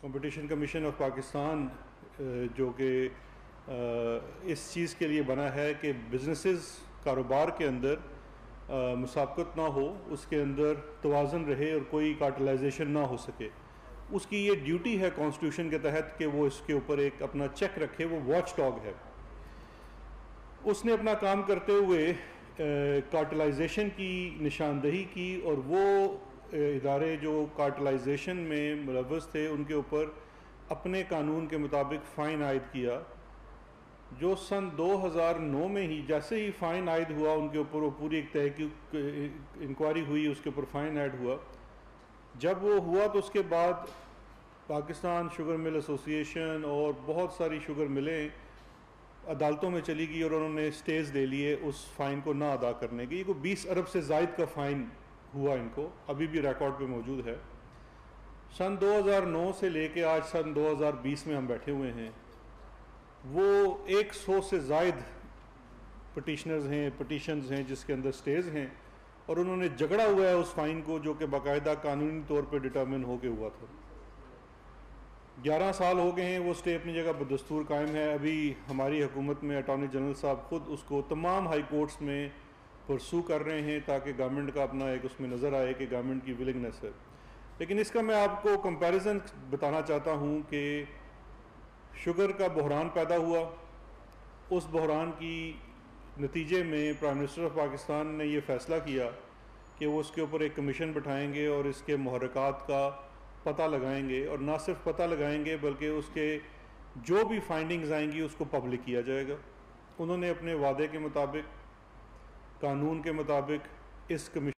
Competition commission of Pakistan جو کہ اس چیز کے لیے بنا ہے کہ بزنسز کاروبار کے اندر مسابقت نہ ہو، اس کے اندر توازن رہے اور کوئی کارٹلائزیشن نہ ہو سکے، اس کی یہ ڈیوٹی ہے کانسٹیٹیوشن کے تحت کہ وہ اس کے اوپر ایک اپنا چیک رکھے، وہ واچ ڈاگ ہے۔ اس نے اپنا کام کرتے ہوئے کارٹلائزیشن کی نشاندہی کی، اور وہ ادارے جو کارٹلائزیشن میں ملوث تھے ان کے اوپر اپنے قانون کے مطابق فائن عائد کیا، جو سن 2009 میں ہی جیسے ہی فائن عائد ہوا ان کے اوپر وہ پوری ایک تحقیق انکوائری ہوئی، اس کے اوپر فائن عائد ہوا۔ جب وہ ہوا تو اس کے بعد پاکستان شوگر مل ایسوسی ایشن اور بہت ساری شوگر ملیں عدالتوں میں چلی گئی اور انہوں نے سٹیز لے لیے اس فائن کو نہ ادا کرنے کی۔ یہ کوئی 20 ارب سے زائد کا فائن ہوا ان کو، ابھی بھی ریکارڈ پہ موجود ہے۔ سن 2009 سے لے کے آج سن 2020 میں ہم بیٹھے ہوئے ہیں، وہ 100 سے زائد پٹیشنز ہیں جس کے اندر سٹیز ہیں، اور انہوں نے جھگڑا ہوا ہے اس فائن کو جو کہ باقاعدہ قانونی طور پہ ڈٹرمن ہو کے ہوا تھا۔ 11 سال ہو گئے ہیں، وہ سٹے اپنی جگہ بدستور قائم ہے۔ ابھی ہماری حکومت میں اٹارنی جنرل صاحب خود اس کو تمام ہائی کورٹس میں پرسو کر رہے ہیں تاکہ گورنمنٹ کا اپنا ایک اس میں نظر آئے کہ گورنمنٹ کی ولنگنس ہے۔ لیکن اس کا میں آپ کو کمپیریزن بتانا چاہتا ہوں کہ شوگر کا بحران پیدا ہوا، اس بحران کی نتیجے میں پرائم منسٹر آف پاکستان نے یہ فیصلہ کیا کہ وہ اس کے اوپر ایک کمیشن بٹھائیں گے اور اس کے محرکات کا پتہ لگائیں گے، اور نہ صرف پتہ لگائیں گے بلکہ اس کے جو بھی فائنڈنگز آئیں گی اس کو پبلک کیا جائے گا۔ انہوں نے اپنے وعدے کے مطابق، قانون کے مطابق اس کمیشن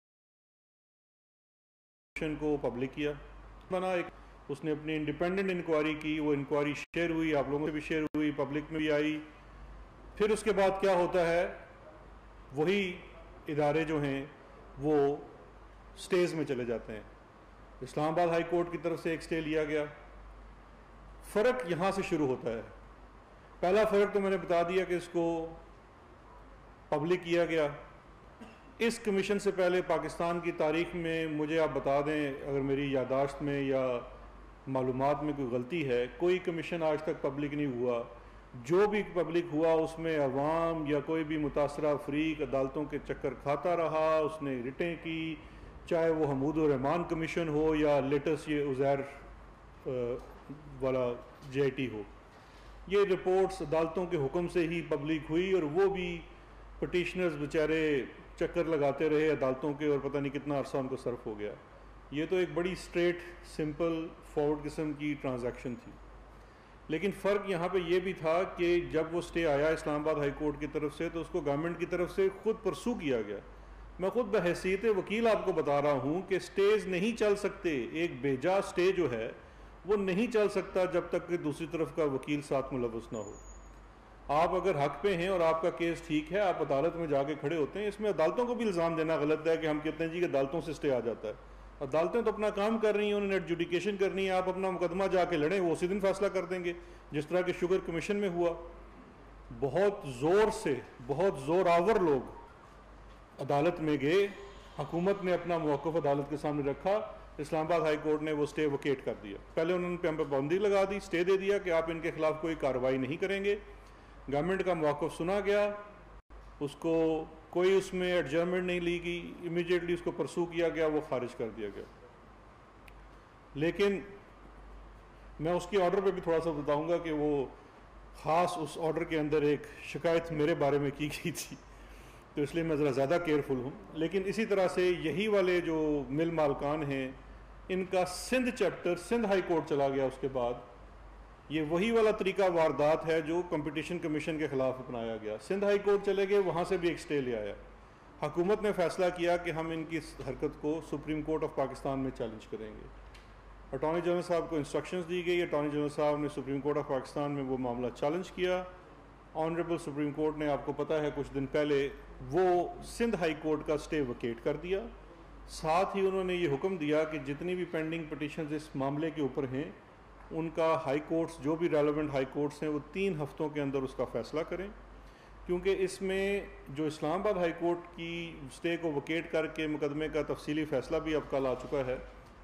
کو پبلک کیا بنا ایک، اس نے اپنی انڈیپینڈنٹ انکوائری کی، وہ انکوائری شیئر ہوئی، آپ لوگوں سے بھی شیئر ہوئی، پبلک میں بھی آئی۔ پھر اس کے بعد کیا ہوتا ہے، وہی ادارے جو ہیں وہ سٹیز میں چلے جاتے ہیں۔ اسلام آباد ہائی کورٹ کی طرف سے ایک سٹے لیا گیا۔ فرق یہاں سے شروع ہوتا ہے۔ پہلا فرق تو میں نے بتا دیا کہ اس کو پبلک کیا گیا۔ اس کمیشن سے پہلے پاکستان کی تاریخ میں، مجھے آپ بتا دیں اگر میری یادداشت میں یا معلومات میں کوئی غلطی ہے، کوئی کمیشن آج تک پبلک نہیں ہوا۔ جو بھی پبلک ہوا اس میں عوام یا کوئی بھی متاثرہ فریق عدالتوں کے چکر کھاتا رہا، اس نے ریٹیں کی، چاہے وہ حمود الرحمان کمیشن ہو یا لیٹسٹ یہ عزیر والا JIT ہو۔ یہ رپورٹس عدالتوں کے حکم سے ہی پبلک ہوئی، اور وہ بھی پٹیشنرز بیچارے چکر لگاتے رہے عدالتوں کے، اور پتہ نہیں کتنا عرصہ ان کو صرف ہو گیا۔ یہ تو ایک بڑی سٹریٹ سمپل فارورڈ قسم کی ٹرانزیکشن تھی۔ لیکن فرق یہاں پہ یہ بھی تھا کہ جب وہ سٹے آیا اسلام آباد ہائی کورٹ کی طرف سے تو اس کو گورنمنٹ کی طرف سے خود پرسو کیا گیا۔ میں خود بحیثیت وکیل آپ کو بتا رہا ہوں کہ سٹیز نہیں چل سکتے، ایک بیجا سٹے جو ہے وہ نہیں چل سکتا جب تک کہ دوسری طرف کا وکیل ساتھ ملوث نہ ہو۔ آپ اگر حق پہ ہیں اور آپ کا کیس ٹھیک ہے، آپ عدالت میں جا کے کھڑے ہوتے ہیں۔ اس میں عدالتوں کو بھی الزام دینا غلط ہے کہ ہم کہتے ہیں جی کہ عدالتوں سے سٹے آ جاتا ہے۔ عدالتیں تو اپنا کام کر رہی ہیں، انہوں نے ایڈجوڈیکیشن کرنی ہے، آپ اپنا مقدمہ جا کے لڑیں، وہ اسی دن فیصلہ کر دیں گے، جس طرح کہ شوگر کمیشن میں ہوا۔ بہت زور سے، بہت زور آور لوگ عدالت میں گئے، حکومت نے اپنا موقف عدالت کے سامنے رکھا، اسلام آباد ہائی کورٹ نے وہ سٹے ویکیٹ کر دیا۔ پہلے انہوں نے ہم پہ پابندی لگا دی، سٹے دے دیا کہ آپ ان کے خلاف کوئی کارروائی نہیں کریں گے۔ گورنمنٹ کا موقف سنا گیا، اس کو کوئی اس میں ایڈجرمنٹ نہیں لی گئی، امیڈیٹلی اس کو پرسو کیا گیا، وہ خارج کر دیا گیا۔ لیکن میں اس کی آرڈر پہ بھی تھوڑا سا بتاؤں گا کہ وہ خاص اس آرڈر کے اندر ایک شکایت میرے بارے میں کی گئی تھی، تو اس لیے میں ذرا زیادہ کیئرفل ہوں۔ لیکن اسی طرح سے یہی والے جو مل مالکان ہیں، ان کا Sindh chapter Sindh high court چلا گیا۔ اس کے بعد یہ وہی والا طریقہ واردات ہے جو کمپٹیشن کمیشن کے خلاف اپنایا گیا۔ سندھ ہائی کورٹ چلے گئے، وہاں سے بھی ایک سٹے لے آیا۔ حکومت نے فیصلہ کیا کہ ہم ان کی حرکت کو سپریم کورٹ آف پاکستان میں چیلنج کریں گے۔ اٹارنی جنرل صاحب کو انسٹرکشنز دی گئی، اٹارنی جنرل صاحب نے سپریم کورٹ آف پاکستان میں وہ معاملہ چیلنج کیا۔ آنریبل سپریم کورٹ نے، آپ کو پتہ ہے کچھ دن پہلے وہ سندھ ہائی کورٹ کا سٹے ویکیٹ کر دیا۔ ساتھ ہی انہوں نے یہ حکم دیا کہ جتنی بھی پینڈنگ پٹیشنز اس معاملے کے اوپر ہیں ان کا ہائی کورٹس، جو بھی ریلیونٹ ہائی کورٹس ہیں، وہ 3 ہفتوں کے اندر اس کا فیصلہ کریں، کیونکہ اس میں جو اسلام آباد ہائی کورٹ کی سٹے کو ویکیٹ کر کے مقدمے کا تفصیلی فیصلہ بھی اب کل آ چکا ہے،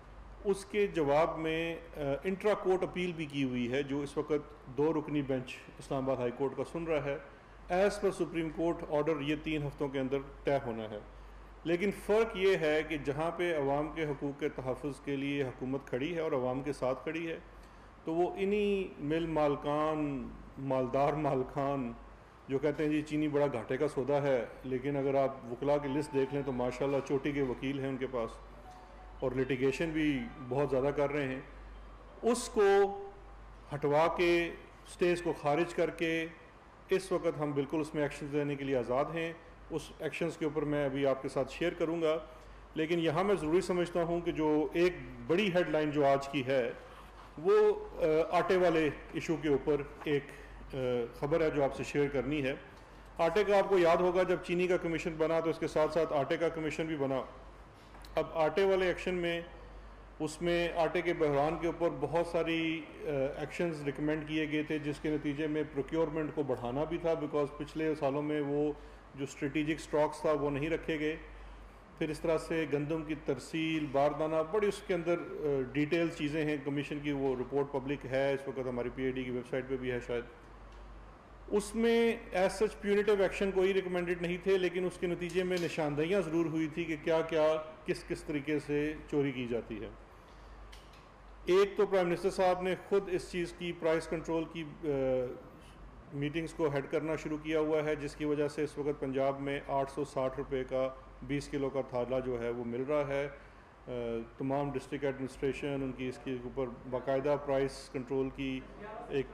اس کے جواب میں انٹرا کورٹ اپیل بھی کی ہوئی ہے جو اس وقت 2 رکنی بینچ اسلام آباد ہائی کورٹ کا سن رہا ہے. As per supreme court order یہ 3 ہفتوں کے اندر طے ہونا ہے. لیکن فرق یہ ہے کہ جہاں پہ عوام کے حقوق کے تحفظ کے لیے حکومت کھڑی ہے اور عوام کے ساتھ کھڑی ہے تو وہ انہی مل مالکان مالدار مالکان جو کہتے ہیں جی چینی بڑا گھاٹے کا سودا ہے، لیکن اگر آپ وکلا کی لسٹ دیکھ لیں تو ماشاءاللہ چوٹی کے وکیل ہیں ان کے پاس اور لیٹیگیشن بھی بہت زیادہ کر رہے ہیں، اس کو ہٹوا کے سٹیز کو خارج کر کے اس وقت ہم بالکل اس میں ایکشنز لینے کے لیے آزاد ہیں. اس ایکشنز کے اوپر میں ابھی آپ کے ساتھ شیئر کروں گا. لیکن یہاں میں ضروری سمجھتا ہوں کہ جو ایک بڑی ہیڈ لائن جو آج کی ہے وہ آٹے والے ایشو کے اوپر ایک خبر ہے جو آپ سے شیئر کرنی ہے. آٹے کا آپ کو یاد ہوگا جب چینی کا کمیشن بنا تو اس کے ساتھ ساتھ آٹے کا کمیشن بھی بنا. اب آٹے والے ایکشن میں اس میں آٹے کے بحران کے اوپر بہت ساری ایکشنز ریکمینڈ کیے گئے تھے جس کے نتیجے میں پروکیورمنٹ کو بڑھانا بھی تھا بیکاز پچھلے سالوں میں وہ جو اسٹریٹیجک سٹاکس تھا وہ نہیں رکھے گئے. پھر اس طرح سے گندم کی ترسیل باردانہ بڑی اس کے اندر ڈیٹیل چیزیں ہیں. کمیشن کی وہ رپورٹ پبلک ہے اس وقت ہماری پی آئی ڈی کی ویب سائٹ پہ بھی ہے شاید. اس میں ایز سچ پیونیٹیو ایکشن کوئی ریکمینڈڈ نہیں تھے لیکن اس کے نتیجے میں نشاندہیاں ضرور ہوئی تھی کہ کیا کیا کس طریقے سے چوری کی جاتی ہے. ایک تو پرائم منسٹر صاحب نے خود اس چیز کی پرائس کنٹرول کی میٹنگز کو ہیڈ کرنا شروع کیا ہوا ہے جس کی وجہ سے اس وقت پنجاب میں 860 روپے کا 20 کلو کا تھالا جو ہے وہ مل رہا ہے. تمام ڈسٹرکٹ ایڈمنسٹریشن ان کی اس کے اوپر باقاعدہ پرائس کنٹرول کی ایک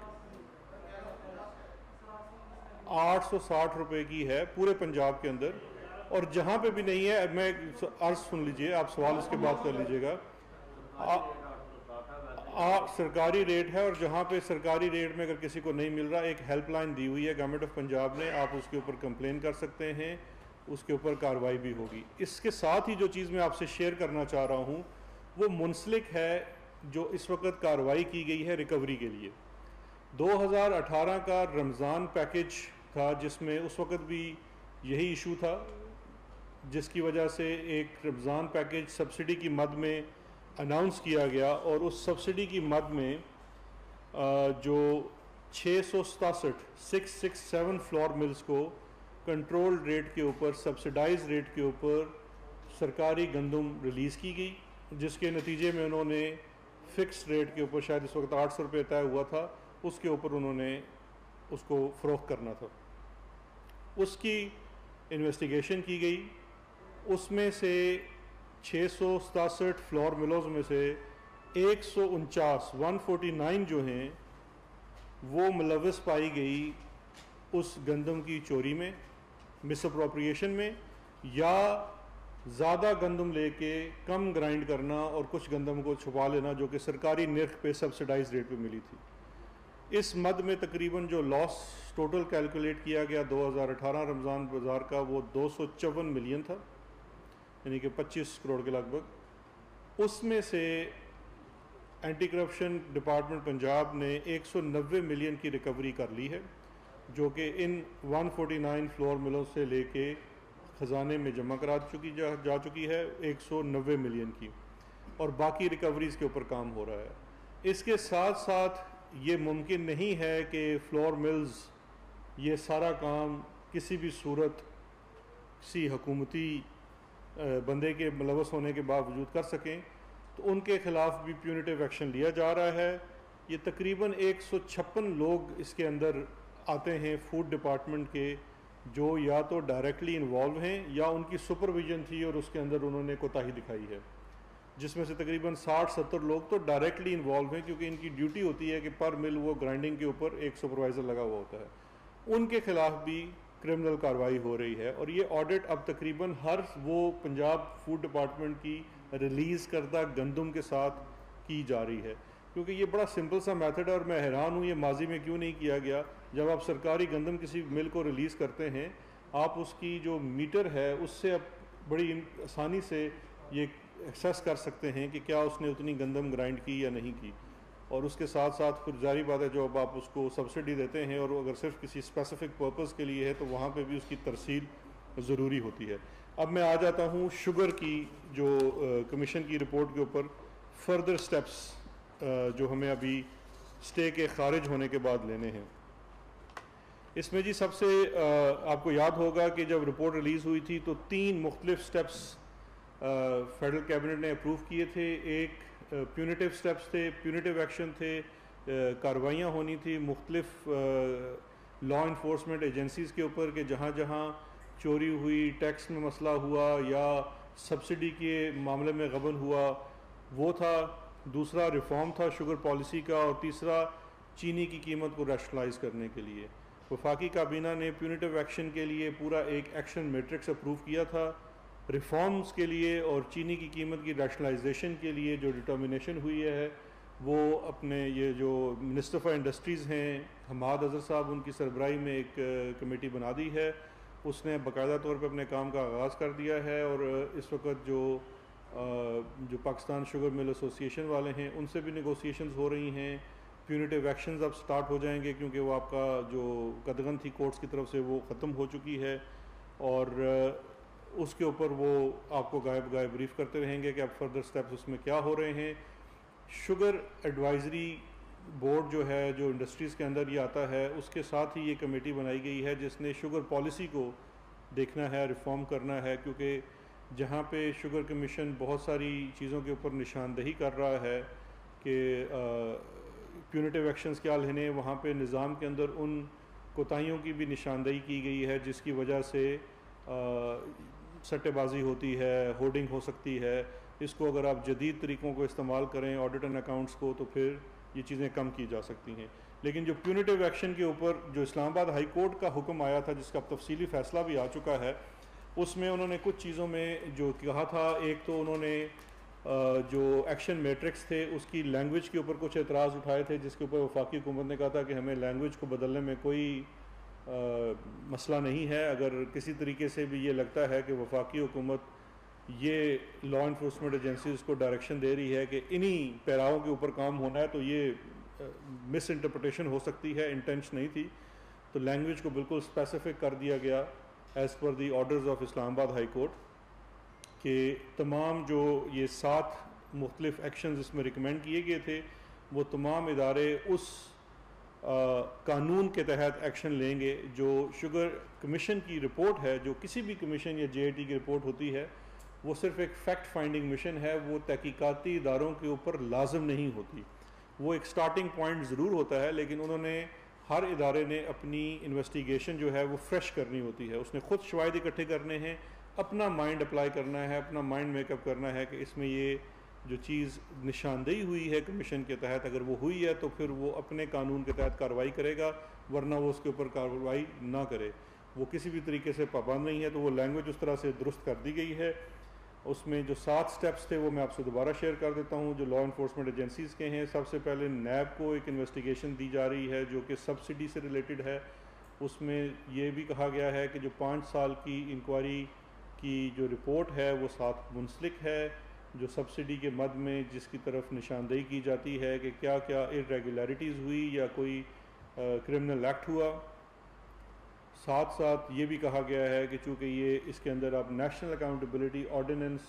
860 روپے کی ہے پورے پنجاب کے اندر. اور جہاں پہ بھی نہیں ہے میں عرض سن لیجئے آپ سوال اس کے بعد کر لیجئے گا. سرکاری ریٹ ہے اور جہاں پہ سرکاری ریٹ میں اگر کسی کو نہیں مل رہا ایک ہیلپ لائن دی ہوئی ہے گورنمنٹ آف پنجاب نے، آپ اس کے اوپر کمپلین کر سکتے ہیں، اس کے اوپر کارروائی بھی ہوگی. اس کے ساتھ ہی جو چیز میں آپ سے شیئر کرنا چاہ رہا ہوں وہ منسلک ہے جو اس وقت کارروائی کی گئی ہے ریکوری کے لیے. 2018 کا رمضان پیکج تھا جس میں اس وقت بھی یہی ایشو تھا جس کی وجہ سے ایک رمضان پیکج سبسڈی کی مد میں اناؤنس کیا گیا اور اس سبسڈی کی مد میں جو 667 فلور ملز کو کنٹرول ریٹ کے اوپر سبسڈائز ریٹ کے اوپر سرکاری گندم ریلیز کی گئی جس کے نتیجے میں انہوں نے فکس ریٹ کے اوپر شاید اس وقت 800 روپے طے ہوا تھا اس کے اوپر انہوں نے اس کو فروخت کرنا تھا. اس کی انویسٹیگیشن کی گئی. اس میں سے 667 فلور ملوز میں سے 149 جو ہیں وہ ملوث پائی گئی اس گندم کی چوری میں، مس اپروپریشن میں، یا زیادہ گندم لے کے کم گرائنڈ کرنا اور کچھ گندم کو چھپا لینا جو کہ سرکاری نرخ پہ سبسڈائز ریٹ پہ ملی تھی. اس مد میں تقریباً جو لاس ٹوٹل کیلکولیٹ کیا گیا 2018 رمضان بازار کا وہ 254 ملین تھا، یعنی کہ 25 کروڑ کے لگ بھگ. اس میں سے اینٹی کرپشن ڈپارٹمنٹ پنجاب نے 190 ملین کی ریکوری کر لی ہے جو کہ ان 149 فلور ملوں سے لے کے خزانے میں جمع کرا جا چکی ہے 190 ملین کی، اور باقی ریکوریز کے اوپر کام ہو رہا ہے. اس کے ساتھ ساتھ یہ ممکن نہیں ہے کہ فلور ملز یہ سارا کام کسی بھی صورت کسی حکومتی بندے کے ملوث ہونے کے باوجود کر سکیں، تو ان کے خلاف بھی پیونیٹیو ایکشن لیا جا رہا ہے. یہ تقریباً 156 لوگ اس کے اندر آتے ہیں فوڈ ڈپارٹمنٹ کے جو یا تو ڈائریکٹلی انوالو ہیں یا ان کی سپرویژن تھی اور اس کے اندر انہوں نے کوتاہی دکھائی ہے، جس میں سے تقریباً 60-70 لوگ تو ڈائریکٹلی انوالو ہیں کیونکہ ان کی ڈیوٹی ہوتی ہے کہ پر مل وہ گرائنڈنگ کے اوپر ایک سپروائزر لگا ہوا ہوتا ہے. ان کے خلاف بھی کرمنل کارروائی ہو رہی ہے. اور یہ آڈٹ اب تقریباً ہر وہ پنجاب فوڈ ڈپارٹمنٹ کی ریلیز کردہ گندم کے ساتھ کی جا رہی ہے کیونکہ یہ بڑا سمپل سا میتھڈ ہے اور میں حیران ہوں یہ ماضی میں کیوں نہیں کیا گیا. جب آپ سرکاری گندم کسی مل کو ریلیز کرتے ہیں آپ اس کی جو میٹر ہے اس سے اب بڑی آسانی سے یہ ایکسیس کر سکتے ہیں کہ کیا اس نے اتنی گندم گرائنڈ کی یا نہیں کی. اور اس کے ساتھ ساتھ پھر جاری بات ہے جو اب آپ اس کو سبسڈی دیتے ہیں اور اگر صرف کسی اسپیسیفک پرپز کے لیے ہے تو وہاں پہ بھی اس کی ترسیل ضروری ہوتی ہے. اب میں آ جاتا ہوں شوگر کی جو کمیشن کی رپورٹ کے اوپر. فردر سٹیپس جو ہمیں ابھی اسٹے کے خارج ہونے کے بعد لینے ہیں. اس میں جی سب سے آپ کو یاد ہوگا کہ جب رپورٹ ریلیز ہوئی تھی تو 3 مختلف سٹیپس فیڈرل کیبنٹ نے اپروو کیے تھے. ایک پیونیٹیو سٹیپس تھے, پیونیٹیو ایکشن تھے, کارروائیاں ہونی تھی مختلف لا انفورسمنٹ ایجنسیز کے اوپر کہ جہاں جہاں چوری ہوئی, ٹیکس میں مسئلہ ہوا یا سبسڈی کے معاملے میں غبن ہوا وہ تھا. دوسرا ریفارم تھا شوگر پالیسی کا, اور تیسرا چینی کی قیمت کو ریشنلائز کرنے کے لیے. وفاقی کابینہ نے پیونیٹیو ایکشن کے لیے پورا ایک ایکشن میٹرکس اپروو کیا تھا. ریفارمز کے لیے اور چینی کی قیمت کی ریشنلائزیشن کے لیے جو ڈٹرمنیشن ہوئی ہے وہ اپنے یہ جو منسٹر فار انڈسٹریز ہیں حماد اظہر صاحب, ان کی سربراہی میں ایک کمیٹی بنا دی ہے. اس نے باقاعدہ طور پہ اپنے کام کا آغاز کر دیا ہے, اور اس وقت جو پاکستان شوگر مل ایسوسی ایشن والے ہیں ان سے بھی نیگوسیشنز ہو رہی ہیں. پیونیٹیو ایکشنز اب سٹارٹ ہو جائیں گے کیونکہ وہ آپ کا جو قدغن تھی کورٹس کی طرف سے وہ ختم ہو چکی ہے, اور اس کے اوپر وہ آپ کو گائب بریف کرتے رہیں گے کہ اب فردر سٹیپس اس میں کیا ہو رہے ہیں. شوگر ایڈوائزری بورڈ جو ہے جو انڈسٹریز کے اندر یہ آتا ہے, اس کے ساتھ ہی یہ کمیٹی بنائی گئی ہے جس نے شوگر پالیسی کو دیکھنا ہے, ریفارم کرنا ہے, کیونکہ جہاں پہ شوگر کمیشن بہت ساری چیزوں کے اوپر نشاندہی کر رہا ہے کہ پیونیٹیو ایکشنز کیا لینے, وہاں پہ نظام کے اندر ان کوتاہیوں کی بھی نشاندہی کی گئی ہے جس کی وجہ سے سٹے بازی ہوتی ہے, ہورڈنگ ہو سکتی ہے. اس کو اگر آپ جدید طریقوں کو استعمال کریں آڈٹ اینڈ اکاؤنٹس کو تو پھر یہ چیزیں کم کی جا سکتی ہیں. لیکن جو پیونیٹیو ایکشن کے اوپر جو اسلام آباد ہائی کورٹ کا حکم آیا تھا جس کا اب تفصیلی فیصلہ بھی آ چکا ہے, اس میں انہوں نے کچھ چیزوں میں جو کہا تھا. ایک تو انہوں نے جو ایکشن میٹرکس تھے اس کی لینگویج کے اوپر کچھ اعتراض اٹھائے تھے, جس کے اوپر وفاقی حکومت نے کہا تھا کہ ہمیں لینگویج کو بدلنے میں کوئی مسئلہ نہیں ہے. اگر کسی طریقے سے بھی یہ لگتا ہے کہ وفاقی حکومت یہ لا انفورسمنٹ ایجنسیز کو ڈائریکشن دے رہی ہے کہ انہی پیراؤں کے اوپر کام ہونا ہے, تو یہ مس انٹرپریٹیشن ہو سکتی ہے, انٹینشن نہیں تھی. تو لینگویج کو بالکل اسپیسیفک کر دیا گیا as per the orders of Islamabad high court کہ تمام جو یہ 7 مختلف ایکشنز اس میں ریکمینڈ کیے گئے تھے وہ تمام ادارے اس قانون کے تحت ایکشن لیں گے. جو شوگر کمیشن کی رپورٹ ہے, جو کسی بھی کمیشن یا جے آئی ٹی کی رپورٹ ہوتی ہے, وہ صرف ایک فیکٹ فائنڈنگ مشن ہے, وہ تحقیقاتی اداروں کے اوپر لازم نہیں ہوتی. وہ ایک سٹارٹنگ پوائنٹ ضرور ہوتا ہے, لیکن انہوں نے ہر ادارے نے اپنی انویسٹیگیشن جو ہے وہ فریش کرنی ہوتی ہے. اس نے خود شواہد اکٹھے کرنے ہیں, اپنا مائنڈ اپلائی کرنا ہے, اپنا مائنڈ میک اپ کرنا ہے کہ اس میں یہ جو چیز نشاندہی ہوئی ہے کمیشن کے تحت اگر وہ ہوئی ہے تو پھر وہ اپنے قانون کے تحت کارروائی کرے گا, ورنہ وہ اس کے اوپر کارروائی نہ کرے. وہ کسی بھی طریقے سے پابند نہیں ہے. تو وہ لینگویج اس طرح سے درست کر دی گئی ہے. اس میں جو 7 سٹیپس تھے وہ میں آپ سے دوبارہ شیئر کر دیتا ہوں جو لا انفورسمنٹ ایجنسیز کے ہیں. سب سے پہلے نیب کو ایک انویسٹیگیشن دی جا رہی ہے جو کہ سبسڈی سے ریلیٹڈ ہے. اس میں یہ بھی کہا گیا ہے کہ جو 5 سال کی انکوائری کی جو رپورٹ ہے وہ ساتھ منسلک ہے, جو سبسڈی کے مد میں جس کی طرف نشاندہی کی جاتی ہے کہ کیا کیا ارریگولیرٹیز ہوئی یا کوئی کرمنل ایکٹ ہوا. ساتھ ساتھ یہ بھی کہا گیا ہے کہ چونکہ یہ اس کے اندر آپ نیشنل اکاؤنٹیبلٹی آرڈیننس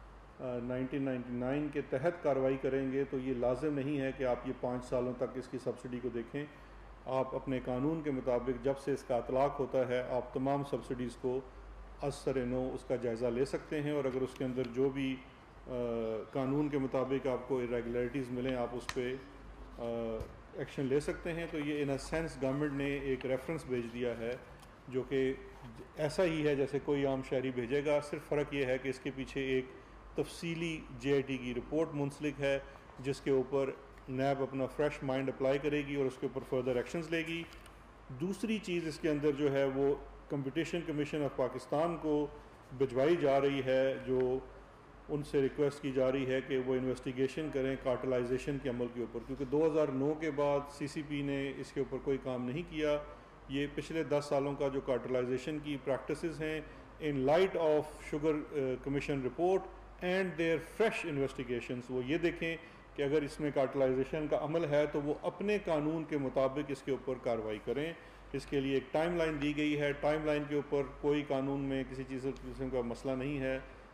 1999 کے تحت کارروائی کریں گے تو یہ لازم نہیں ہے کہ آپ یہ 5 سالوں تک اس کی سبسڈی کو دیکھیں. آپ اپنے قانون کے مطابق جب سے اس کا اطلاق ہوتا ہے آپ تمام سبسڈیز کو از سر نو اس کا جائزہ لے سکتے ہیں, اور اگر اس کے اندر جو بھی قانون کے مطابق آپ کو ارریگولیرٹیز ملیں آپ اس پہ ایکشن لے سکتے ہیں. تو یہ ان اے سینس گورنمنٹ نے ایک ریفرنس بھیج دیا ہے جو کہ ایسا ہی ہے جیسے کوئی عام شہری بھیجے گا, صرف فرق یہ ہے کہ اس کے پیچھے ایک تفصیلی جے آئی ٹی کی رپورٹ منسلک ہے جس کے اوپر نیب اپنا فریش مائنڈ اپلائی کرے گی اور اس کے اوپر فردر ایکشنز لے گی. دوسری چیز اس کے اندر جو ہے وہ کمپٹیشن کمیشن آف پاکستان کو بھجوائی جا رہی ہے, جو ان سے ریکویسٹ کی جا رہی ہے کہ وہ انویسٹیگیشن کریں کارٹلائزیشن کے عمل کے اوپر, کیونکہ 2009 کے بعد سی سی پی نے اس کے اوپر کوئی کام نہیں کیا. یہ پچھلے 10 سالوں کا جو کارٹلائزیشن کی پریکٹسز ہیں in light of sugar commission report and their fresh investigations, وہ یہ دیکھیں کہ اگر اس میں کارٹلائزیشن کا عمل ہے تو وہ اپنے قانون کے مطابق اس کے اوپر کارروائی کریں. اس کے لیے ایک ٹائم لائن دی گئی ہے, ٹائم لائن کے اوپر کوئی قانون میں کسی چیز قسم کا مسئلہ نہیں ہے.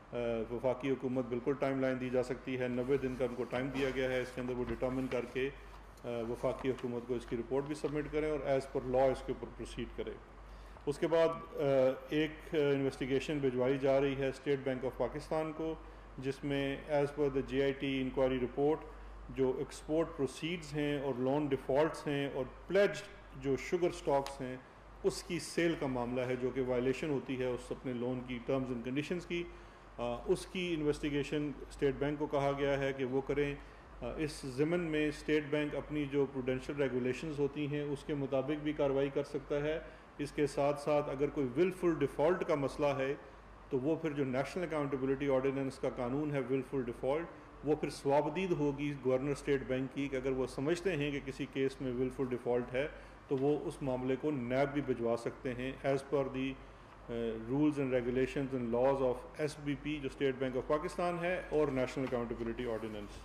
وفاقی حکومت بالکل ٹائم لائن دی جا سکتی ہے، 90 دن کا ان کو ٹائم دیا گیا ہے، اس کے اندر وہ ڈٹرمن کر کے وفاقی حکومت کو اس کی رپورٹ بھی سبمٹ کریں اور ایز پر لا اس کے اوپر پروسیڈ کریں۔ اس کے بعد ایک انویسٹیگیشن بھجوائی جا رہی ہے اسٹیٹ بینک آف پاکستان کو، جس میں as per the J I T inquiry report جو ایکسپورٹ پروسیڈز ہیں اور لون ڈیفالٹس ہیں اور پلیجڈ جو شوگر سٹاکس ہیں اس کی سیل کا معاملہ ہے، جو کہ وائلیشن ہوتی ہے اس اپنے لون کی ٹرمز اینڈ کنڈیشنز کی، اس کی انویسٹیگیشن اسٹیٹ بینک کو کہا گیا ہے کہ وہ کریں۔ اس ضمن میں اسٹیٹ بینک اپنی جو پروڈینشل ریگولیشنز ہوتی ہیں اس کے مطابق بھی کارروائی کر سکتا ہے۔ اس کے ساتھ ساتھ اگر کوئی ولفل ڈیفالٹ کا مسئلہ ہے تو وہ پھر جو نیشنل اکاؤنٹیبلٹی آرڈیننس کا قانون ہے ولفل ڈیفالٹ، وہ پھر صوابدید ہوگی گورنر اسٹیٹ بینک کی کہ اگر وہ سمجھتے ہیں کہ کسی کیس میں ولفل ڈیفالٹ ہے تو وہ اس معاملے کو نیب بھی بھجوا سکتے ہیں as per the rules and regulations and laws of S B P جو اسٹیٹ بینک آف پاکستان ہے اور نیشنل اکاؤنٹیبلٹی آرڈیننس۔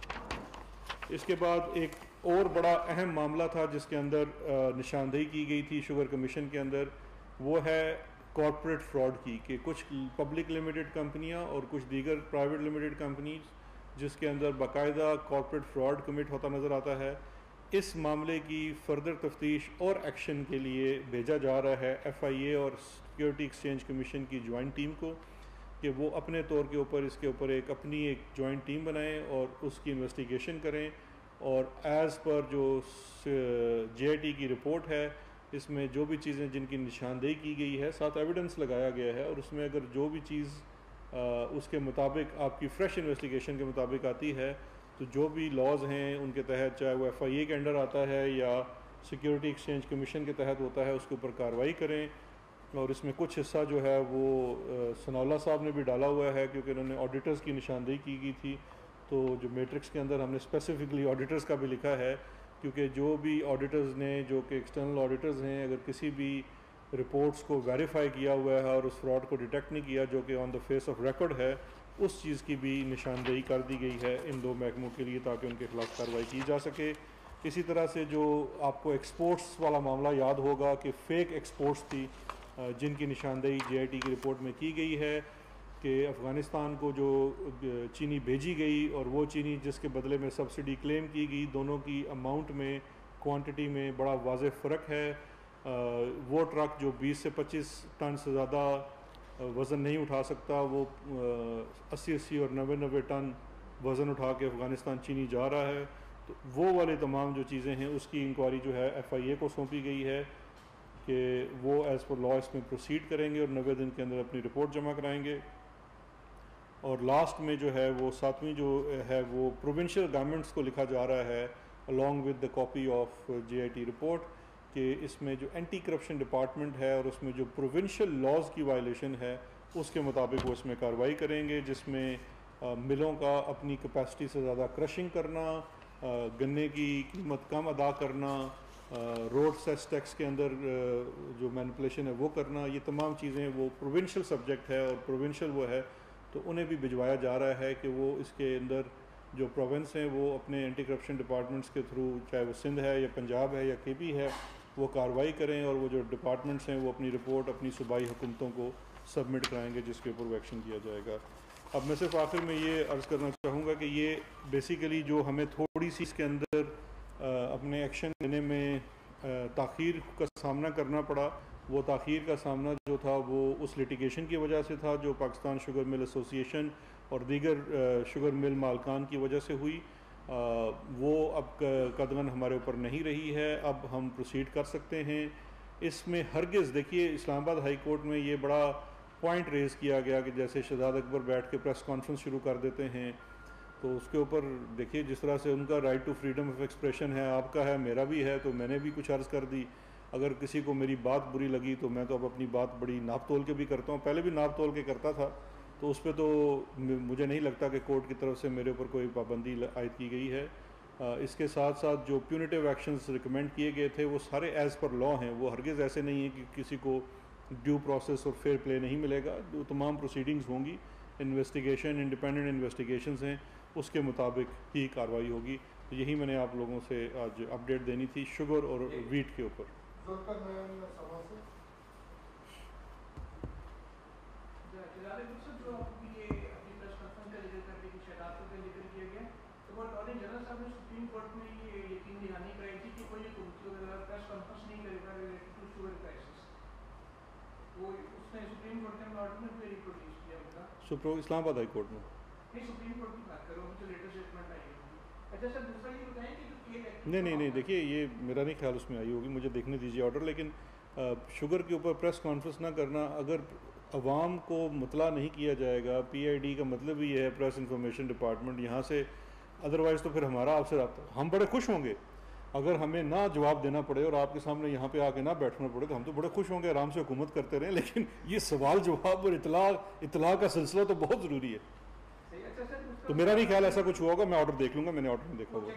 اس کے بعد ایک اور بڑا اہم معاملہ تھا جس کے اندر نشاندہی کی گئی تھی شوگر کمیشن کے اندر، وہ ہے کارپوریٹ فراڈ کی، کہ کچھ پبلک لمیٹڈ کمپنیاں اور کچھ دیگر پرائیویٹ لمیٹڈ کمپنیز جس کے اندر باقاعدہ کارپوریٹ فراڈ کمٹ ہوتا نظر آتا ہے۔ اس معاملے کی فردر تفتیش اور ایکشن کے لیے بھیجا جا رہا ہے ایف آئی اے اور سیکیورٹی ایکسچینج کمیشن کی جوائنٹ ٹیم کو کہ وہ اپنے طور کے اوپر اس کے اوپر اپنی ایک جوائنٹ ٹیم بنائیں اور اس کی انویسٹیگیشن کریں، اور ایز پر جو جے آئی ٹی کی رپورٹ ہے اس میں جو بھی چیزیں جن کی نشاندہی کی گئی ہے ساتھ ایویڈنس لگایا گیا ہے، اور اس میں اگر جو بھی چیز اس کے مطابق آپ کی فریش انویسٹیگیشن کے مطابق آتی ہے تو جو بھی لاز ہیں ان کے تحت، چاہے وہ ایف آئی اے کے انڈر آتا ہے یا سیکیورٹی ایکسچینج کمیشن کے تحت ہوتا ہے، اس کے اوپر کارروائی کریں۔ اور اس میں کچھ حصہ جو ہے وہ ثناءاللہ صاحب نے بھی ڈالا ہوا ہے کیونکہ انہوں نے آڈیٹرز کی نشاندہی کی گئی تھی، تو جو میٹرکس کے اندر ہم نے اسپیسیفکلی آڈیٹرز کا بھی لکھا ہے، کیونکہ جو بھی آڈیٹرز نے جو کہ ایکسٹرنل آڈیٹرز ہیں اگر کسی بھی رپورٹس کو ویریفائی کیا ہوا ہے اور اس فراڈ کو ڈیٹیکٹ نہیں کیا جو کہ on the face of record ہے، اس چیز کی بھی نشاندہی کر دی گئی ہے ان دو محکموں کے لیے تاکہ ان کے خلاف کارروائی کی جا سکے۔ اسی طرح سے جو آپ کو ایکسپورٹس والا معاملہ یاد ہوگا کہ فیک ایکسپورٹس تھی جن کی نشاندہی جے آئی ٹی کی رپورٹ میں کی گئی ہے کہ افغانستان کو جو چینی بھیجی گئی اور وہ چینی جس کے بدلے میں سبسڈی کلیم کی گئی، دونوں کی اماؤنٹ میں کوانٹٹی میں بڑا واضح فرق ہے۔ وہ ٹرک جو 20 سے 25 ٹن سے زیادہ وزن نہیں اٹھا سکتا وہ 80 اور 90 ٹن وزن اٹھا کے افغانستان چینی جا رہا ہے، تو وہ والے تمام جو چیزیں ہیں اس کی انکوائری جو ہے ایف آئی اے کو سونپی گئی ہے کہ وہ ایز پر لا اس میں پروسیڈ کریں گے اور 90 دن کے اندر اپنی رپورٹ جمع کرائیں گے۔ اور لاسٹ میں جو ہے وہ 7ویں جو ہے وہ پروونشل گورنمنٹس کو لکھا جا رہا ہے along with the copy of J I T report کہ اس میں جو اینٹی کرپشن ڈپارٹمنٹ ہے اور اس میں جو پروونشل لاز کی وائلیشن ہے اس کے مطابق وہ اس میں کارروائی کریں گے، جس میں ملوں کا اپنی کیپیسٹی سے زیادہ کرشنگ کرنا، گنے کی قیمت کم ادا کرنا، روڈ سیس ٹیکس کے اندر جو مینپولیشن ہے وہ کرنا، یہ تمام چیزیں وہ پروونشل سبجیکٹ ہے اور پروونشل وہ ہے، تو انہیں بھی بھجوایا جا رہا ہے کہ وہ اس کے اندر جو پروونس ہیں وہ اپنے اینٹی کرپشن ڈپارٹمنٹس کے تھرو، چاہے وہ سندھ ہے یا پنجاب ہے یا کے پی ہے، وہ کارروائی کریں اور وہ جو ڈپارٹمنٹس ہیں وہ اپنی رپورٹ اپنی صوبائی حکومتوں کو سبمٹ کرائیں گے جس کے اوپر وہ ایکشن کیا جائے گا۔ اب میں صرف آخر میں یہ عرض کرنا چاہوں گا کہ یہ بیسیکلی جو ہمیں تھوڑی سی اس کے اندر اپنے ایکشن لینے میں تاخیر کا سامنا کرنا پڑا، وہ تاخیر کا سامنا جو تھا وہ اس لیٹیگیشن کی وجہ سے تھا جو پاکستان شوگر مل ایسوسی ایشن اور دیگر شوگر مل مالکان کی وجہ سے ہوئی، وہ اب قدغن ہمارے اوپر نہیں رہی ہے، اب ہم پروسیڈ کر سکتے ہیں۔ اس میں ہرگز دیکھیے اسلام آباد ہائی کورٹ میں یہ بڑا پوائنٹ ریز کیا گیا کہ جیسے شہزاد اکبر بیٹھ کے پریس کانفرنس شروع کر دیتے ہیں، تو اس کے اوپر دیکھیے جس طرح سے ان کا right to freedom of expression ہے، آپ کا ہے، میرا بھی ہے، تو میں نے بھی کچھ عرض کر دی، اگر کسی کو میری بات بری لگی تو میں تو اب اپنی بات بڑی ناپ تول کے بھی کرتا ہوں، پہلے بھی ناپ تول کے کرتا تھا، تو اس پہ تو مجھے نہیں لگتا کہ کورٹ کی طرف سے میرے اوپر کوئی پابندی عائد کی گئی ہے۔ اس کے ساتھ ساتھ جو پیونیٹیو ایکشنز ریکمینڈ کیے گئے تھے وہ سارے ایز پر لا ہیں، وہ ہرگز ایسے نہیں ہیں کہ کسی کو ڈیو پروسیس اور فیئر پلے نہیں ملے گا، جو تمام پروسیڈنگز ہوں گی، انویسٹیگیشن انڈیپینڈنٹ انویسٹیگیشنز ہیں، اس کے مطابق ہی کارروائی ہوگی۔ تو یہی میں نے آپ لوگوں سے آج اپڈیٹ دینی تھی شوگر اور ویٹ کے اوپر۔ سپریم کورٹ نے یہ یقین دہانی کرائی تھی کہ کوئی پریس کانفرنس نہیں کرے گا ریلیٹڈ ٹو شوگر کرائسس. وہ اس نے سپریم کورٹ نے آرڈر میں بھی ریپروڈیوس کیا ہوگا اسلام آباد ہائی کورٹ میں. نہیں سپریم کورٹ کی بات کرو جو لیٹسٹ اسٹیٹمنٹ آئی ہوگی. اچھا سر دوسرا یہ بتائیں کہ جو نہیں دیکھیے یہ میرا نہیں خیال اس میں آئی ہوگی, مجھے دیکھنے دیجیے آرڈر. لیکن شوگر کے اوپر پریس کانفرنس نہ کرنا, اگر عوام کو مطلع نہیں کیا جائے گا, پی آئی ڈی کا مطلب ہی ہے پریس انفارمیشن ڈپارٹمنٹ یہاں سے, ادروائز تو پھر ہمارا آپ سے رابطہ, ہم بڑے خوش ہوں گے اگر ہمیں نہ جواب دینا پڑے اور آپ کے سامنے یہاں پہ آ کے نہ بیٹھنا پڑے, تو ہم تو بڑے خوش ہوں گے, آرام سے حکومت کرتے رہیں. لیکن یہ سوال جواب اور اطلاع کا سلسلہ تو بہت ضروری ہے. تو میرا نہیں خیال ایسا کچھ ہوا ہوگا, میں آرڈر دیکھ لوں گا, میں نے آرڈر میں دیکھا ہوگا.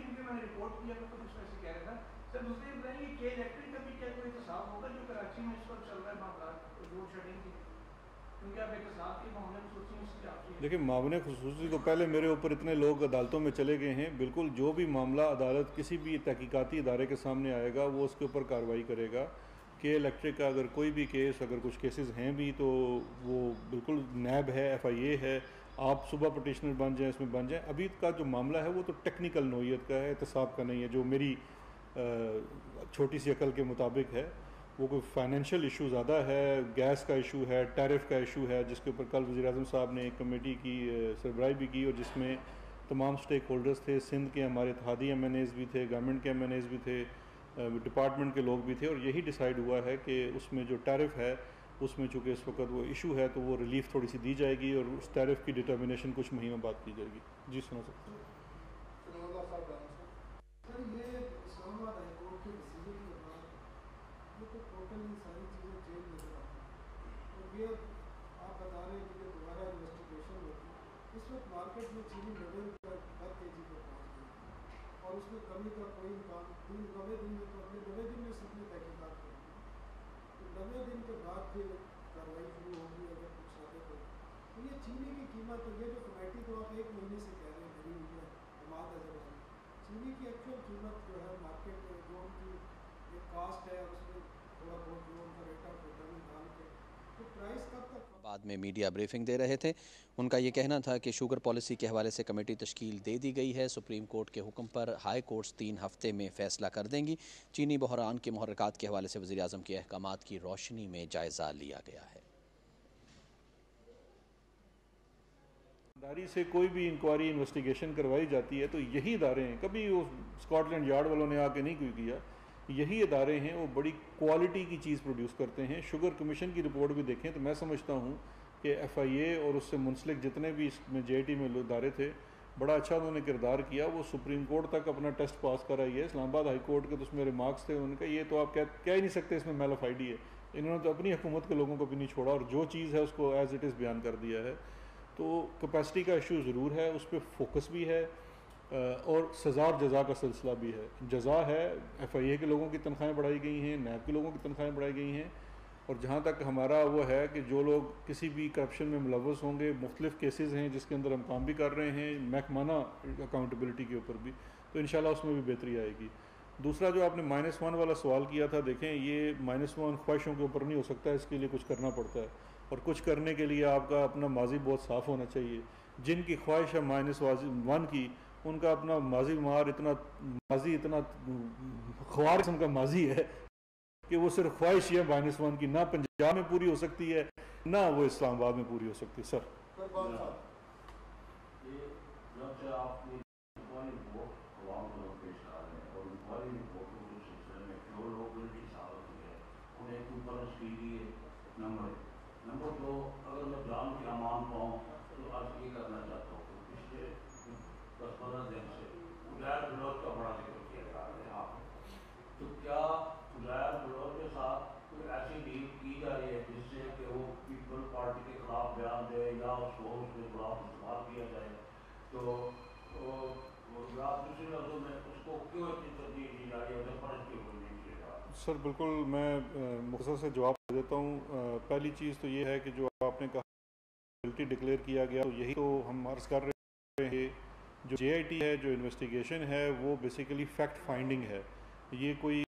دیکھیں معاون خصوصی کو پہلے میرے اوپر اتنے لوگ عدالتوں میں چلے گئے ہیں, بالکل جو بھی معاملہ عدالت کسی بھی تحقیقاتی ادارے کے سامنے آئے گا وہ اس کے اوپر کارروائی کرے گا. کہ الیکٹرک کا اگر کوئی بھی کیس, اگر کچھ کیسز ہیں بھی تو وہ بالکل نیب ہے, ایف آئی اے ہے, آپ صبح پٹیشنر بن جائیں, اس میں بن جائیں. ابھی کا جو معاملہ ہے وہ تو ٹیکنیکل نوعیت کا ہے, احتساب کا نہیں ہے, جو میری چھوٹی سی عقل کے مطابق ہے. وہ کوئی فائنینشیل ایشو زیادہ ہے, گیس کا ایشو ہے, ٹیرف کا ایشو ہے, جس کے اوپر کل وزیر اعظم صاحب نے ایک کمیٹی کی سربراہی بھی کی, اور جس میں تمام سٹیک ہولڈرز تھے, سندھ کے ہمارے اتحادی ایم این ایز بھی تھے, گورنمنٹ کے ایم این ایز بھی تھے, ڈپارٹمنٹ کے لوگ بھی تھے, اور یہی ڈیسائیڈ ہوا ہے کہ اس میں جو ٹیرف ہے اس میں چونکہ اس وقت وہ ایشو ہے تو وہ ریلیف تھوڑی سی دی جائے گی, اور اس ٹیرف کی ڈٹرمنیشن کچھ مہینوں بعد کی جائے گی. جی سنا سکتے ہیں. آپ بتا رہے ہیں کہ دوبارہ انویسٹیگیشن ہوتی, اس وقت مارکیٹ میں چینی 90 روپے پر کے جی پہ پہنچ گئی اور اس میں کمی کا کوئی امکان 90 دن میں, تو اپنے 90 دن میں سب نے تحقیقات کر دی, تو 90 دن کے بعد پھر کارروائی شروع ہوگی اگر کچھ ثابت ہو. تو یہ چینی کی قیمت, یہ جو کمیٹی تو آپ 1 مہینے سے کہہ رہے ہیں بھری ہوئی ہے حماد اظہر علی, چینی کی ایکچوئل قیمت جو ہے مارکیٹ میں جو ان کی ایک کاسٹ ہے, اس میں تھوڑا بہت جو ان کا ریٹ آف ریٹرن نکال کے بعد میں میڈیا بریفنگ دے رہے تھے. ان کا یہ کہنا تھا کہ شوگر پالیسی کے حوالے سے کمیٹی تشکیل دے دی گئی ہے. سپریم کورٹ کے حکم پر ہائی کورٹس 3 ہفتے میں فیصلہ کر دیں گی. چینی بحران کے محرکات کے حوالے سے وزیر اعظم کے احکامات کی روشنی میں جائزہ لیا گیا ہے. داری سے کوئی بھی انکوائری انویسٹیگیشن کروائی جاتی ہے تو یہی ادارے ہیں, کبھی وہ اسکاٹ لینڈ یارڈ والوں نے آ کے نہیں کوئی کیا, یہی ادارے ہیں, وہ بڑی کوالٹی کی چیز پروڈیوس کرتے ہیں. شوگر کمیشن کی رپورٹ بھی دیکھیں تو میں سمجھتا ہوں کہ ایف آئی اے اور اس سے منسلک جتنے بھی اس میں جے آئی ٹی میں ادارے تھے, بڑا اچھا انہوں نے کردار کیا. وہ سپریم کورٹ تک اپنا ٹیسٹ پاس کر آئی ہے. اسلام آباد ہائی کورٹ کے تو اس میں ریمارکس تھے, انہوں نے کہا یہ تو آپ کہہ ہی نہیں سکتے اس میں میل آف آئی ڈی ہے. انہوں نے تو اپنی حکومت کے لوگوں کو بھی نہیں چھوڑا, اور جو چیز ہے اس کو ایز اٹ از بیان کر دیا ہے. تو کیپیسٹی کا ایشو ضرور ہے, اس پہ فوکس بھی ہے, اور سزا اور جزا کا سلسلہ بھی ہے. جزا ہے, ایف آئی اے کے لوگوں کی تنخواہیں بڑھائی گئی ہیں, نیب کے لوگوں کی تنخواہیں بڑھائی گئی ہیں, اور جہاں تک ہمارا وہ ہے کہ جو لوگ کسی بھی کرپشن میں ملوث ہوں گے, مختلف کیسز ہیں جس کے اندر ہم کام بھی کر رہے ہیں محکمانہ اکاؤنٹیبلٹی کے اوپر بھی, تو انشاءاللہ اس میں بھی بہتری آئے گی. دوسرا جو آپ نے -1 والا سوال کیا تھا, دیکھیں یہ -1 خواہشوں کے اوپر نہیں ہو سکتا, اس کے لیے کچھ کرنا پڑتا ہے, اور کچھ کرنے کے لیے آپ کا اپنا ماضی بہت صاف ہونا چاہیے. جن کی خواہش ہے -1 کی, ان کا اپنا ماضی اتنا خوار قسم کا ماضی ہے کہ وہ صرف خواہش ہے -1 کی, نہ پنجاب میں پوری ہو سکتی ہے نہ وہ اسلام آباد میں پوری ہو سکتی ہے. سر نمبر 2, اگر میں جان کے امان پاؤں تو آج یہ کرنا چاہتا ہوں کہ پچھلے 10-15 دن سے عزیر بلوچ کا بڑا ذکر کیا جا رہا ہے آپ, تو کیا عزیر بلوچ کے ساتھ کوئی ایسی ڈیل کی جا رہی ہے جس سے کہ وہ پیپل پارٹی کے خلاف بیان دے, یا اس کو اس کے خلاف استعمال کیا جائے, تو یا دوسری لفظوں میں اس کو کیوں اتنی ترجیح دی جا رہی ہے, فرض کیوں نہیں کیا جا رہا؟ سر بالکل میں مختصر سے جواب دیتا ہوں. پہلی چیز تو یہ ہے کہ جو آپ نے کہا گلٹی ڈکلیئر کیا گیا, تو یہی تو ہم عرض کر رہے ہیں. جو جے آئی ٹی ہے, جو انویسٹیگیشن ہے, وہ بیسیکلی فیکٹ فائنڈنگ ہے. یہ کوئی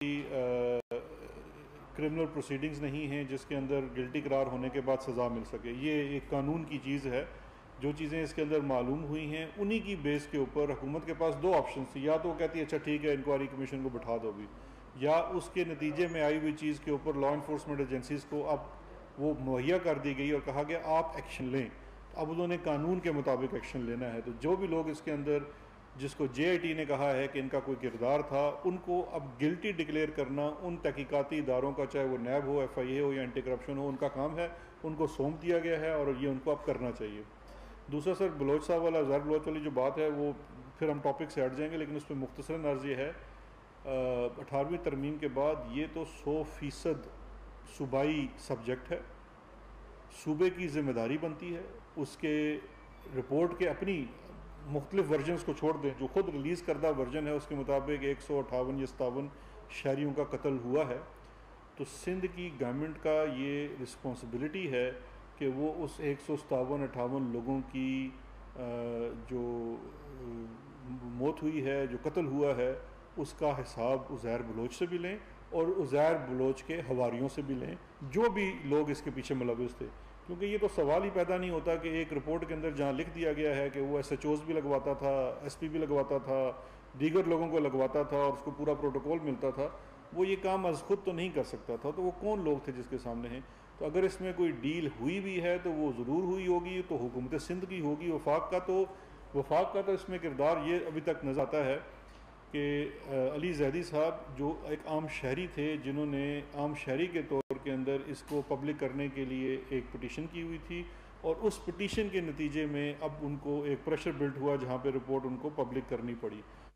کرمنل پروسیڈنگز نہیں ہیں جس کے اندر گلٹی قرار ہونے کے بعد سزا مل سکے. یہ ایک قانون کی چیز ہے جو چیزیں اس کے اندر معلوم ہوئی ہیں انہی کی بیس کے اوپر حکومت کے پاس دو آپشنز تھی، یا تو وہ کہتی ہے اچھا ٹھیک ہے انکوائری کمیشن کو بٹھا دو بھی، یا اس کے نتیجے میں آئی ہوئی چیز کے اوپر لا انفورسمنٹ ایجنسیز کو اب وہ مہیا کر دی گئی اور کہا گیا آپ ایکشن لیں. اب انہوں نے قانون کے مطابق ایکشن لینا ہے. تو جو بھی لوگ اس کے اندر جس کو جے آئی ٹی نے کہا ہے کہ ان کا کوئی کردار تھا، ان کو اب گلٹی ڈکلیئر کرنا ان تحقیقاتی اداروں کا، چاہے وہ نیب ہو، ایف آئی اے ہو یا اینٹی کرپشن ہو، ان کا کام ہے، ان کو سونپ دیا گیا ہے اور یہ ان کو اب کرنا چاہیے. دوسرا سر بلوچ صاحب والا، زہر بلوچ والی جو بات ہے وہ پھر ہم ٹاپک سے ہٹ جائیں گے، لیکن اس پہ مختصراً عرض یہ ہے 18ویں ترمیم کے بعد یہ تو 100% صوبائی سبجیکٹ ہے، صوبے کی ذمہ داری بنتی ہے. اس کے رپورٹ کے اپنی مختلف ورژنز کو چھوڑ دیں، جو خود ریلیز کردہ ورژن ہے اس کے مطابق 158 یا 57 شہریوں کا قتل ہوا ہے. تو سندھ کی گورنمنٹ کا یہ رسپانسبلٹی ہے کہ وہ اس 157-58 لوگوں کی جو موت ہوئی ہے، جو قتل ہوا ہے، اس کا حساب عزیر بلوچ سے بھی لیں اور عزیر بلوچ کے حواریوں سے بھی لیں، جو بھی لوگ اس کے پیچھے ملوث تھے. کیونکہ یہ تو سوال ہی پیدا نہیں ہوتا کہ ایک رپورٹ کے اندر جہاں لکھ دیا گیا ہے کہ وہ ایس ایچ اوز بھی لگواتا تھا، ایس پی بھی لگواتا تھا، دیگر لوگوں کو لگواتا تھا اور اس کو پورا پروٹوکول ملتا تھا، وہ یہ کام از خود تو نہیں کر سکتا تھا. تو وہ کون لوگ تھے جس کے سامنے ہیں؟ تو اگر اس میں کوئی ڈیل ہوئی بھی ہے تو وہ ضرور ہوئی ہوگی تو حکومت سندھ کی ہوگی. وفاق کا تو اس میں کردار یہ ابھی تک نظر آتا ہے کہ علی زیدی صاحب جو ایک عام شہری تھے، جنہوں نے عام شہری کے طور کے اندر اس کو پبلک کرنے کے لیے ایک پٹیشن کی ہوئی تھی، اور اس پٹیشن کے نتیجے میں اب ان کو ایک پریشر بلڈ ہوا جہاں پہ رپورٹ ان کو پبلک کرنی پڑی.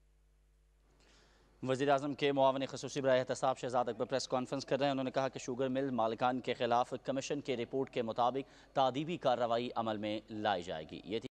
وزیراعظم کے معاون خصوصی برائے احتساب شہزاد اکبر پریس کانفرنس کر رہے ہیں. انہوں نے کہا کہ شوگر مل مالکان کے خلاف کمیشن کے رپورٹ کے مطابق تادیبی کارروائی عمل میں لائی جائے گی. یہ تھی